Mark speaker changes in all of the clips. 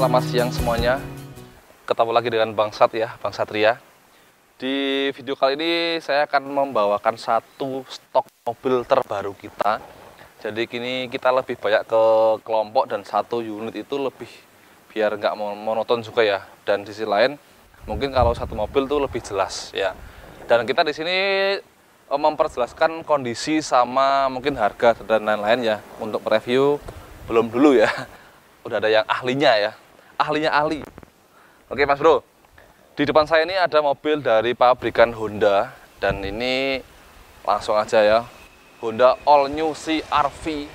Speaker 1: selamat siang semuanya. Ketemu lagi dengan Bang Sat ya, Bang Satria. Di video kali ini saya akan membawakan satu stok mobil terbaru kita. Jadi kini kita lebih banyak ke kelompok dan satu unit itu lebih biar nggak monoton juga ya. Dan di sisi lain mungkin kalau satu mobil tuh lebih jelas ya. Dan kita di sini memperjelaskan kondisi sama mungkin harga dan lain-lain ya. Untuk review belum dulu ya. Udah ada yang ahlinya ya. Ahlinya ahli. Oke Mas Bro. Di depan saya ini ada mobil dari pabrikan Honda dan ini langsung aja ya. Honda All New CR-V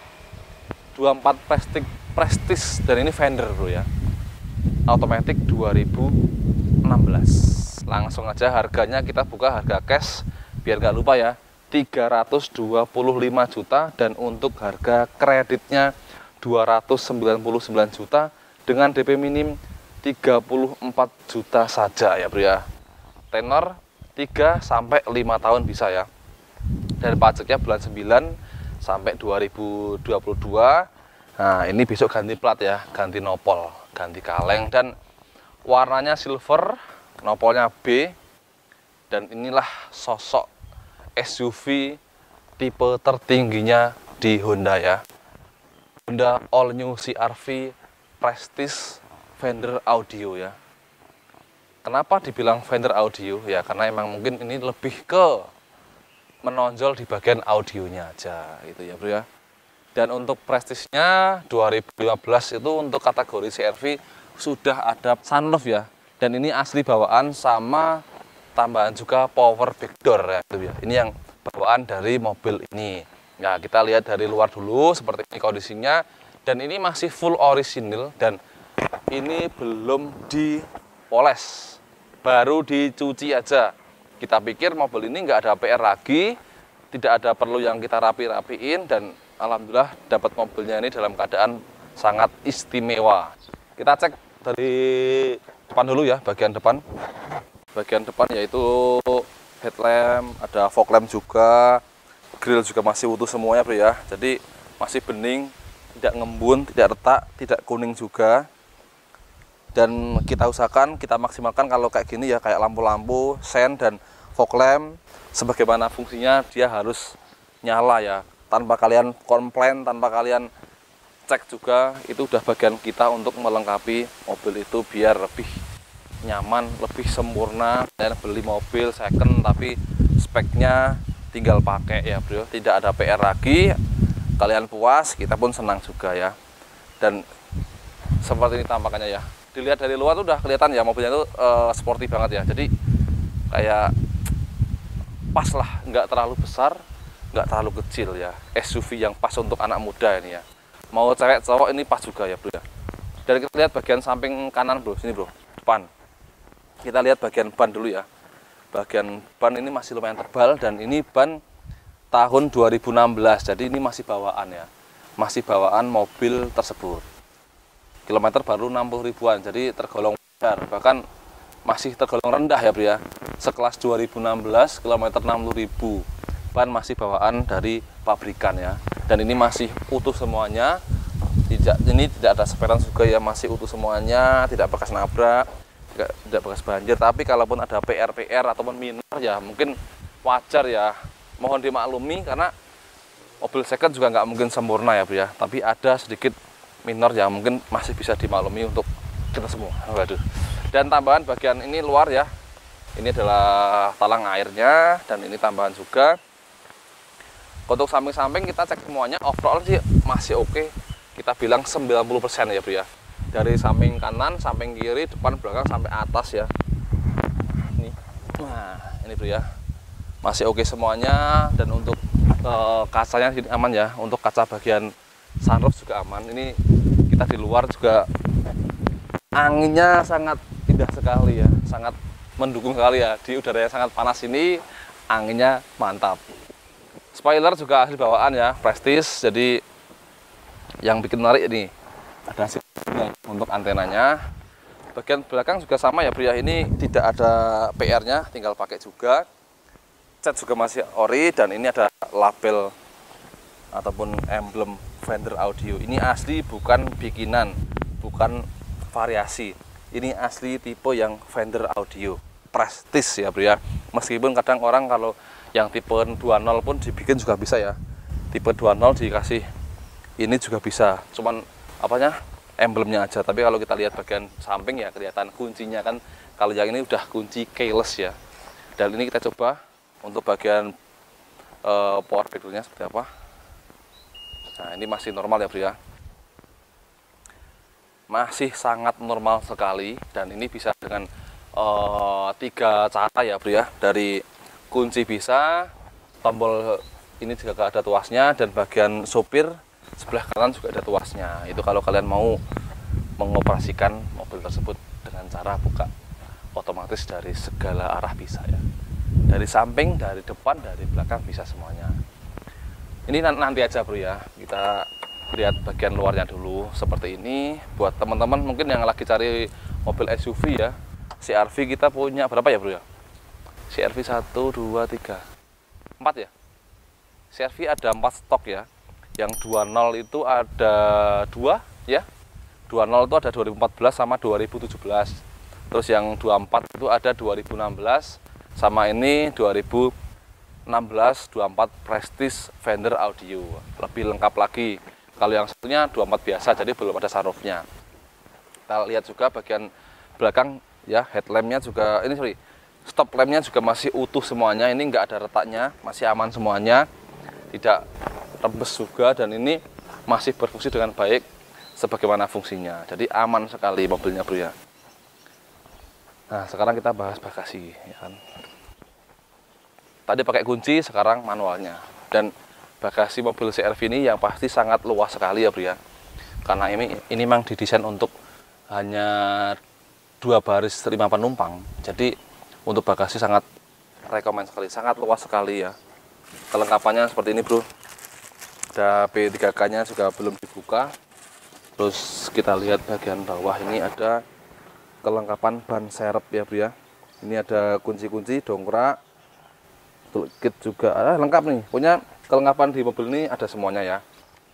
Speaker 1: 24 Prestige dan ini Fender Bro ya. Automatic 2016. Langsung aja harganya kita buka harga cash biar nggak lupa ya. 325 juta dan untuk harga kreditnya 299 juta dengan DP minim 34 juta saja ya Bro ya. Tenor 3 sampai 5 tahun bisa ya. Dan pajaknya bulan 9 sampai 2022. Nah, ini besok ganti plat ya, ganti nopol, ganti kaleng dan warnanya silver, nopolnya B. Dan inilah sosok SUV tipe tertingginya di Honda ya. Honda All New CR-V Prestige Fender Audio ya. Kenapa dibilang Fender Audio? Ya karena emang mungkin ini lebih ke menonjol di bagian audionya aja gitu ya Bro ya. Dan untuk Prestige-nya 2015 itu untuk kategori CR-V sudah ada sunroof ya. Dan ini asli bawaan sama tambahan juga power backdoor ya gitu ya. Ini yang bawaan dari mobil ini. Nah, kita lihat dari luar dulu seperti ini kondisinya dan ini masih full orisinil dan ini belum dipoles, baru dicuci aja. Kita pikir mobil ini nggak ada PR lagi, tidak ada perlu yang kita rapi-rapiin dan alhamdulillah dapat mobilnya ini dalam keadaan sangat istimewa. Kita cek dari depan dulu ya, bagian depan. Bagian depan yaitu headlamp, ada fog lamp juga. Grill juga masih utuh semuanya Bro ya. Jadi masih bening, tidak ngembun, tidak retak, tidak kuning juga. Dan kita usahakan, kita maksimalkan kalau kayak gini ya, kayak lampu-lampu, sen dan fog lamp sebagaimana fungsinya dia harus nyala ya. Tanpa kalian komplain, tanpa kalian cek juga, itu udah bagian kita untuk melengkapi mobil itu biar lebih nyaman, lebih sempurna. Dan beli mobil second tapi speknya tinggal pakai ya Bro, tidak ada PR lagi, kalian puas, kita pun senang juga ya. Dan seperti ini tampakannya ya, dilihat dari luar tuh udah kelihatan ya mobilnya itu sporty banget ya. Jadi kayak pas lah, nggak terlalu besar, nggak terlalu kecil ya, SUV yang pas untuk anak muda ini ya. Mau cewek cowok ini pas juga ya Bro ya. Dan kita lihat bagian samping kanan Bro, sini Bro, depan. Kita lihat bagian ban dulu ya. Bagian ban ini masih lumayan tebal dan ini ban tahun 2016, jadi ini masih bawaan ya, masih bawaan mobil tersebut. Kilometer baru 60 ribuan, jadi tergolong wajar, bahkan masih tergolong rendah ya Bro ya. Sekelas 2016 kilometer 60 ribu, ban masih bawaan dari pabrikan ya. Dan ini masih utuh semuanya, ini tidak ada seperan juga ya, masih utuh semuanya, tidak bekas nabrak, tidak bekas banjir. Tapi kalaupun ada PR ataupun minor ya mungkin wajar ya, mohon dimaklumi karena mobil second juga nggak mungkin sempurna ya Bro ya. Tapi ada sedikit minor yang mungkin masih bisa dimaklumi untuk kita semua. Waduh. Dan tambahan bagian ini luar ya, ini adalah talang airnya dan ini tambahan juga. Untuk samping-samping kita cek semuanya overall sih masih oke. Kita bilang 90% ya Bro ya. Dari samping kanan, samping kiri, depan, belakang, sampai atas ya. Ini. Nah, ini Bro ya. Masih oke semuanya. Dan untuk kacanya aman ya. Untuk kaca bagian sunroof juga aman. Ini kita di luar juga anginnya sangat indah sekali ya. Sangat mendukung sekali ya. Di udara yang sangat panas ini anginnya mantap. Spoiler juga asli bawaan ya, Prestige. Jadi yang bikin menarik ini ada untuk antenanya. Bagian belakang juga sama ya Bro ya, ini tidak ada PR-nya, tinggal pakai juga. Cat juga masih ori dan ini ada label ataupun emblem Fender Audio. Ini asli, bukan bikinan, bukan variasi. Ini asli tipe yang Fender Audio Prestige ya bro ya. Meskipun kadang orang kalau yang tipe 20 pun dibikin juga bisa ya. Tipe 20 dikasih ini juga bisa. Cuman apanya emblemnya aja. Tapi kalau kita lihat bagian samping ya kelihatan kuncinya kan. Kalau yang ini udah kunci keyless ya. Dan ini kita coba untuk bagian power backdoornya seperti apa. Nah ini masih normal ya bro ya. Masih sangat normal sekali. Dan ini bisa dengan 3 cara ya bro ya. Dari kunci bisa, tombol ini juga ada tuasnya, dan bagian sopir sebelah kanan juga ada tuasnya. Itu kalau kalian mau mengoperasikan mobil tersebut dengan cara buka otomatis dari segala arah bisa ya. Dari samping, dari depan, dari belakang bisa semuanya. Ini nanti aja bro ya. Kita lihat bagian luarnya dulu seperti ini. Buat teman-teman mungkin yang lagi cari mobil SUV ya, CR-V kita punya berapa ya bro ya? CR-V 1, 2, 3, 4 ya? CR-V ada 4 stok ya. Yang 20 itu ada 2 ya. 20 itu ada 2014 sama 2017. Terus yang 24 itu ada 2016 sama ini 2016 24 Prestige Fender Audio. Lebih lengkap lagi. Kalau yang satunya 24 biasa, jadi belum ada sunroofnya. Kita lihat juga bagian belakang ya, headlampnya juga ini stop lampnya juga masih utuh semuanya. Ini enggak ada retaknya, masih aman semuanya, tidak rembes juga, dan ini masih berfungsi dengan baik sebagaimana fungsinya. Jadi aman sekali mobilnya bro ya. Nah sekarang kita bahas bagasi ya kan. Tadi pakai kunci, sekarang manualnya. Dan bagasi mobil CR-V ini yang pasti sangat luas sekali ya bro ya. Karena ini memang didesain untuk hanya 2 baris 5 penumpang. Jadi untuk bagasi sangat rekomend sekali, sangat luas sekali ya. Kelengkapannya seperti ini bro. Ada P3K nya juga belum dibuka. Terus kita lihat bagian bawah ini ada kelengkapan ban serep ya bro ya. Ini ada kunci-kunci, dongkrak, toolkit juga lengkap nih. Punya kelengkapan di mobil ini ada semuanya ya.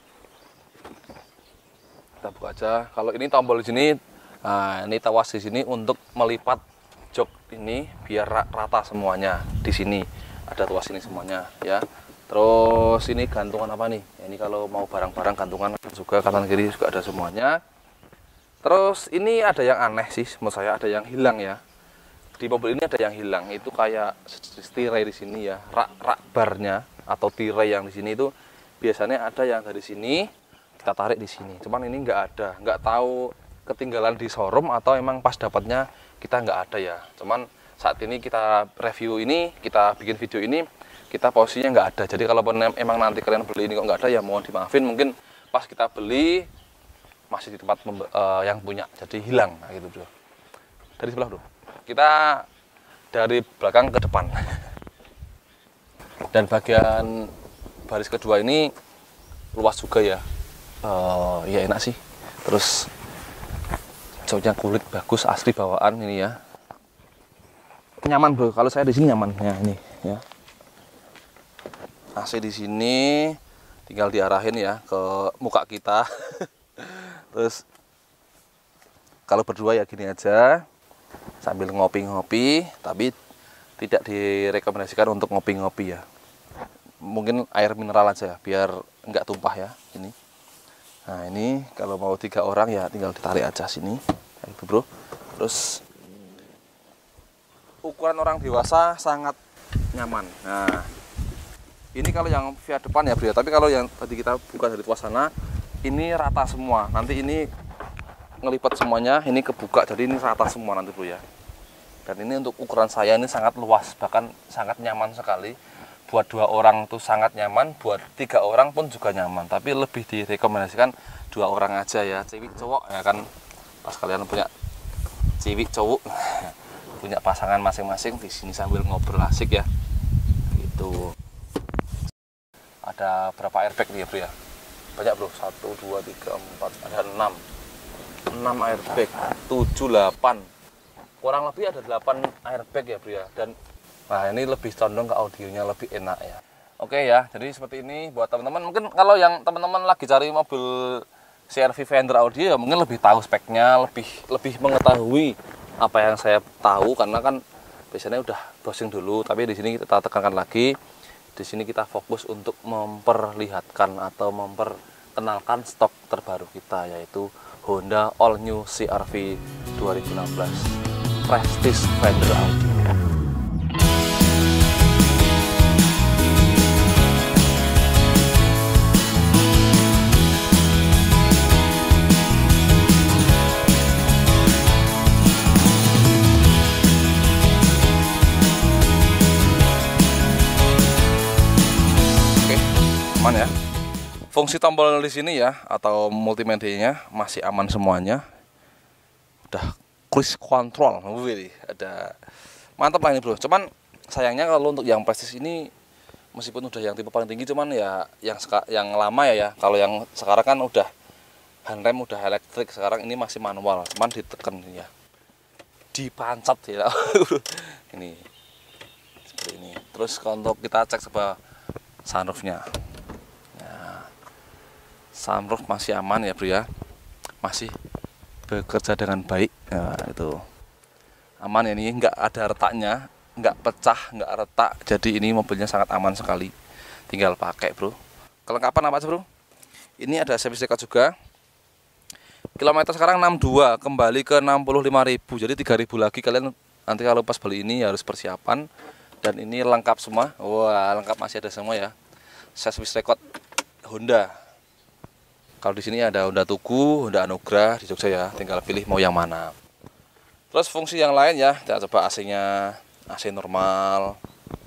Speaker 1: Kita buka aja. Kalau ini tombol di sini, nah ini tawas di sini untuk melipat jok ini biar rata semuanya. Di sini ada tuas ini semuanya ya. Terus ini gantungan apa nih? Ini kalau mau barang-barang gantungan juga, kanan kiri juga ada semuanya. Terus ini ada yang aneh sih menurut saya, ada yang hilang ya. Di mobil ini ada yang hilang, itu kayak tirai di sini ya. Rak barnya atau tirai yang di sini itu biasanya ada yang dari sini kita tarik di sini. Cuman ini nggak ada, nggak tahu ketinggalan di showroom atau emang pas dapatnya kita nggak ada ya. Cuman saat ini kita review ini, kita bikin video ini, kita posisinya nggak ada. Jadi kalau emang nanti kalian beli ini kok nggak ada ya mohon dimaafin, mungkin pas kita beli masih di tempat yang punya, jadi hilang nah, gitu bro. Dari sebelah bro, kita dari belakang ke depan. Dan bagian baris kedua ini luas juga ya. Ya enak sih. Terus joknya kulit bagus, asli bawaan ini ya. Nyaman bro, kalau saya di sini nyaman ya ini ya. AC di sini tinggal diarahin ya ke muka kita. Terus kalau berdua ya gini aja sambil ngopi-ngopi, tapi tidak direkomendasikan untuk ngopi-ngopi ya. Mungkin air mineral aja biar nggak tumpah ya ini. Nah ini kalau mau 3 orang ya tinggal ditarik aja sini itu bro. Terus ukuran orang dewasa sangat nyaman. Nah ini kalau yang via depan ya bro ya, tapi kalau yang tadi kita buka dari tuas sana ini rata semua. Nanti ini ngelipat semuanya, ini kebuka, jadi ini rata semua nanti bro ya. Dan ini untuk ukuran saya ini sangat luas, bahkan sangat nyaman sekali. Buat 2 orang tuh sangat nyaman, buat 3 orang pun juga nyaman. Tapi lebih direkomendasikan 2 orang aja ya, cewek cowok ya kan. Pas kalian punya cewek cowok, punya pasangan masing-masing di sini sambil ngobrol asik ya. Gitu. Ada berapa airbag nih ya bro ya? Banyak bro, 1, 2, 3, 4, ada 6 airbag, 7, 8, kurang lebih ada 8 airbag ya bro ya. Dan nah ini lebih condong ke audionya lebih enak ya. Oke ya, jadi seperti ini buat teman-teman. Mungkin kalau yang teman-teman lagi cari mobil CR-V vendor audio ya mungkin lebih tahu speknya, lebih mengetahui apa yang saya tahu, karena kan biasanya udah browsing dulu. Tapi di sini kita tekankan lagi, di sini kita fokus untuk memperlihatkan atau memperkenalkan stok terbaru kita, yaitu Honda All New CR-V 2016 Prestige Vendor Audio. Aman ya. Fungsi tombol di sini ya atau multimedianya masih aman semuanya. Udah cruise control, ada mantap lah ini bro. Cuman sayangnya kalau untuk yang Prestige ini meskipun udah yang tipe paling tinggi, cuman ya yang lama ya. Kalau yang sekarang kan udah handrem udah elektrik, sekarang ini masih manual. Cuman ditekan ya, dipancat ya. Ini seperti ini. Terus untuk kita cek coba sunroofnya. Sunroof masih aman ya bro ya, masih bekerja dengan baik. Nah, itu aman ya, ini nggak ada retaknya, nggak pecah, nggak retak, jadi ini mobilnya sangat aman sekali, tinggal pakai bro. Kelengkapan apa sih bro? Ini ada service record juga. Kilometer sekarang 62, kembali ke 65.000, jadi 3.000 lagi. Kalian nanti kalau pas beli ini harus persiapan. Dan ini lengkap semua. Wah, lengkap, masih ada semua ya. Service record Honda. Kalau di sini ada Honda Tugu, Honda Anugrah di Jogja ya, tinggal pilih mau yang mana. Terus fungsi yang lain ya, kita coba AC-nya, AC normal,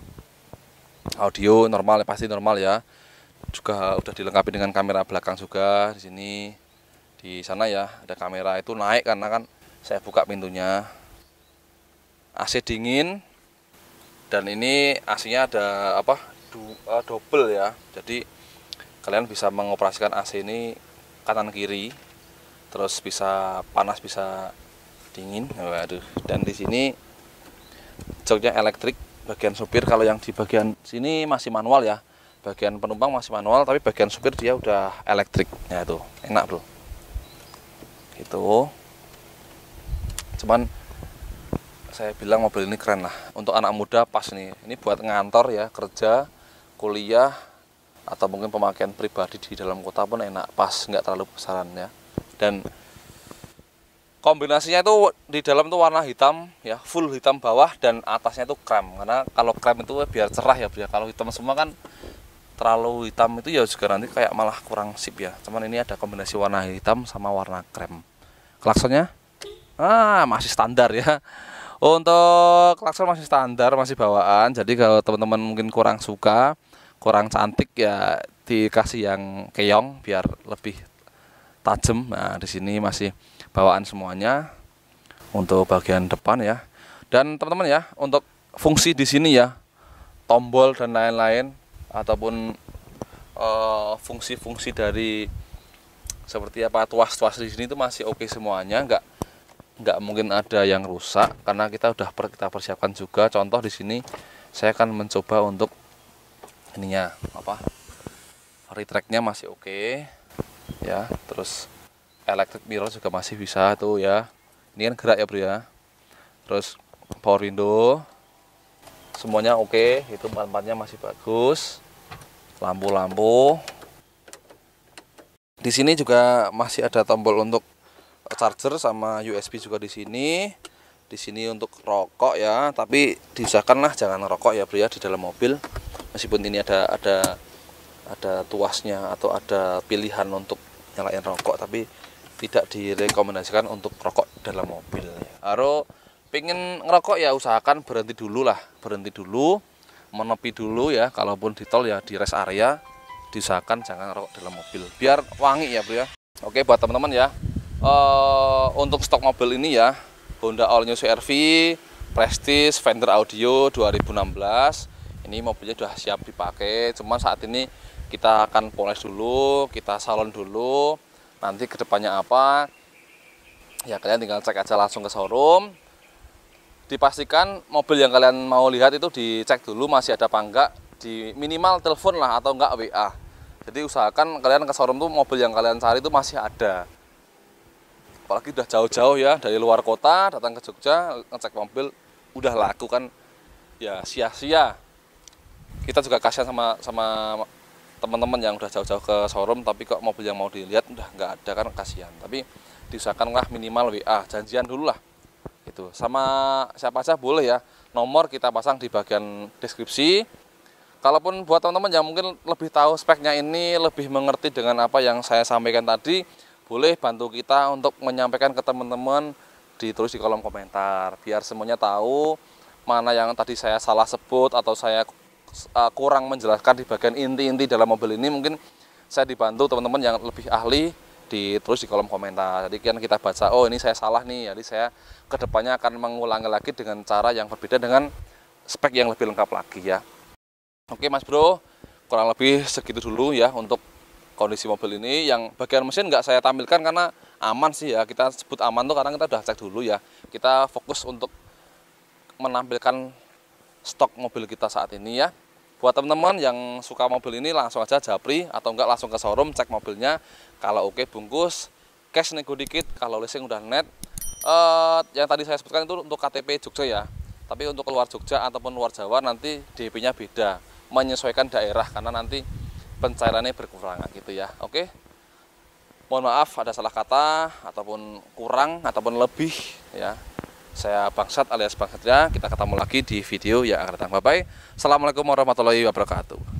Speaker 1: audio normal, pasti normal ya. Juga udah dilengkapi dengan kamera belakang juga di sini. Di sana ya ada kamera, itu naik karena kan saya buka pintunya. AC dingin, dan ini AC-nya ada apa? Double ya. Jadi kalian bisa mengoperasikan AC ini kanan kiri, terus bisa panas bisa dingin. Waduh. Dan di sini joknya elektrik bagian supir. Kalau yang di bagian sini masih manual ya, bagian penumpang masih manual, tapi bagian supir dia udah elektrik. Ya itu enak bro. Gitu. Cuman saya bilang mobil ini keren lah, untuk anak muda pas nih. Ini buat ngantor ya, kerja, kuliah, atau mungkin pemakaian pribadi di dalam kota pun enak, pas, nggak terlalu besaran ya. Dan kombinasinya itu di dalam tuh warna hitam ya, full hitam bawah dan atasnya itu krem. Karena kalau krem itu biar cerah ya, kalau hitam semua kan terlalu hitam itu ya juga nanti kayak malah kurang sip ya. Cuman ini ada kombinasi warna hitam sama warna krem. Klaksonnya masih standar ya. Untuk klakson masih standar, masih bawaan. Jadi kalau teman-teman mungkin kurang suka, kurang cantik ya, dikasih yang keong biar lebih tajam. Nah, di sini masih bawaan semuanya untuk bagian depan ya. Dan teman-teman ya, untuk fungsi di sini ya, tombol dan lain-lain ataupun fungsi-fungsi dari seperti apa tuas-tuas di sini itu masih oke semuanya, nggak mungkin ada yang rusak karena kita kita persiapkan juga. Contoh di sini saya akan mencoba untuk ininya apa, retracknya masih oke ya. Terus electric mirror juga masih bisa tuh ya, ini kan gerak ya bro ya. Terus power window semuanya oke, itu ban-bannya masih bagus. Lampu-lampu di sini juga masih ada tombol untuk charger sama USB juga di sini. Di sini untuk rokok ya, tapi diusahakanlah jangan rokok ya bro ya di dalam mobil. Meskipun ini ada tuasnya atau ada pilihan untuk nyalain rokok, tapi tidak direkomendasikan untuk rokok dalam mobil. Kalau pengen ngerokok ya usahakan berhenti dulu, menepi dulu ya. Kalaupun di tol ya di rest area, diusahakan jangan ngerokok dalam mobil biar wangi ya bro ya. Oke, buat teman-teman ya, untuk stok mobil ini ya, Honda All New CR-V Prestige Vendor Audio 2016. Ini mobilnya sudah siap dipakai, cuman saat ini kita akan poles dulu, kita salon dulu. Nanti kedepannya apa ya kalian tinggal cek aja langsung ke showroom. Dipastikan mobil yang kalian mau lihat itu dicek dulu masih ada apa enggak, di minimal telepon lah atau enggak WA. Jadi usahakan kalian ke showroom tuh mobil yang kalian cari itu masih ada. Apalagi udah jauh-jauh ya dari luar kota datang ke Jogja ngecek mobil udah laku kan, ya sia-sia. Kita juga kasihan sama teman-teman yang udah jauh-jauh ke showroom tapi kok mobil yang mau dilihat udah nggak ada kan, kasihan. Tapi diusahakanlah minimal WA, janjian dulu lah. Itu sama siapa aja boleh ya. Nomor kita pasang di bagian deskripsi. Kalaupun buat teman-teman yang mungkin lebih tahu speknya ini, lebih mengerti dengan apa yang saya sampaikan tadi, boleh bantu kita untuk menyampaikan ke teman-teman, ditulis di kolom komentar biar semuanya tahu mana yang tadi saya salah sebut atau saya kurang menjelaskan di bagian inti-inti dalam mobil ini. Mungkin saya dibantu teman-teman yang lebih ahli, ditulis di kolom komentar. Jadi kan kita baca, oh ini saya salah nih, jadi saya kedepannya akan mengulangi lagi dengan cara yang berbeda dengan spek yang lebih lengkap lagi ya. Oke Mas Bro, kurang lebih segitu dulu ya untuk kondisi mobil ini. Yang bagian mesin nggak saya tampilkan karena aman sih ya. Kita sebut aman tuh karena kita udah cek dulu ya. Kita fokus untuk menampilkan stok mobil kita saat ini ya. Buat teman-teman yang suka mobil ini langsung aja japri atau enggak langsung ke showroom cek mobilnya. Kalau oke bungkus, cash nego dikit, kalau leasing udah net. Yang tadi saya sebutkan itu untuk KTP Jogja ya. Tapi untuk keluar Jogja ataupun luar Jawa nanti DP-nya beda, menyesuaikan daerah karena nanti pencairannya berkurang gitu ya. Oke. Mohon maaf ada salah kata ataupun kurang ataupun lebih ya. Saya Bangsat alias Bang Satria. Kita ketemu lagi di video yang akan datang. Bye bye. Assalamualaikum warahmatullahi wabarakatuh.